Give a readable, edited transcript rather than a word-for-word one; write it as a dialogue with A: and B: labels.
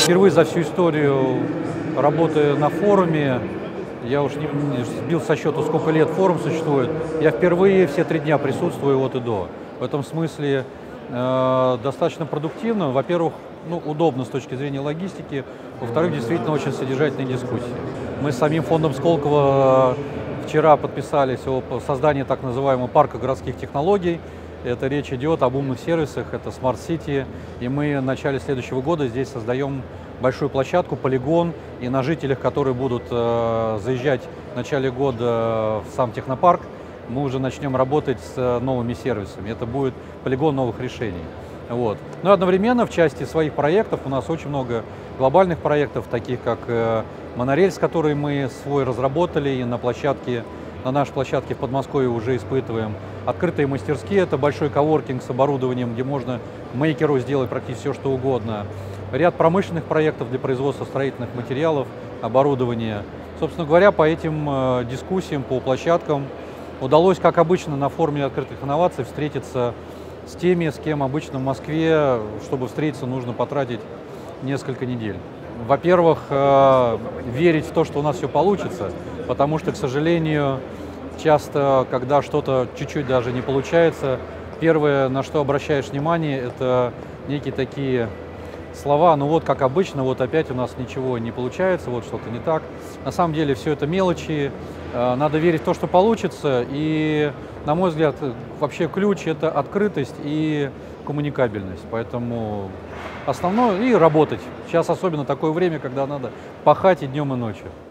A: Впервые за всю историю работы на форуме, я уж не сбил со счету, сколько лет форум существует, я впервые все 3 дня присутствую от и до. В этом смысле достаточно продуктивно. Во-первых, удобно с точки зрения логистики, во-вторых, действительно очень содержательные дискуссии. Мы с самим фондом Сколково вчера подписались о создании так называемого парка городских технологий. Это речь идет об умных сервисах, это Smart City, и мы в начале следующего года здесь создаем большую площадку, полигон, и на жителях, которые будут заезжать в начале года в сам технопарк, мы уже начнем работать с новыми сервисами. Это будет полигон новых решений. Вот. Но одновременно в части своих проектов у нас очень много глобальных проектов, таких как монорельс, который мы свой разработали и на нашей площадке в Подмосковье уже испытываем. Открытые мастерские – это большой коворкинг с оборудованием, где можно мейкеру сделать практически все, что угодно. Ряд промышленных проектов для производства строительных материалов, оборудования. Собственно говоря, по этим дискуссиям, по площадкам удалось, как обычно, на форуме открытых инноваций встретиться с теми, с кем обычно в Москве, чтобы встретиться, нужно потратить несколько недель. Во-первых, верить в то, что у нас все получится, потому что, к сожалению, часто, когда что-то чуть-чуть даже не получается, первое, на что обращаешь внимание, это некие такие слова, ну вот как обычно, вот опять у нас ничего не получается, вот что-то не так. На самом деле все это мелочи, надо верить в то, что получится, и, на мой взгляд, вообще ключ – это открытость и коммуникабельность, поэтому основное – и работать. Сейчас особенно такое время, когда надо пахать и днем, и ночью.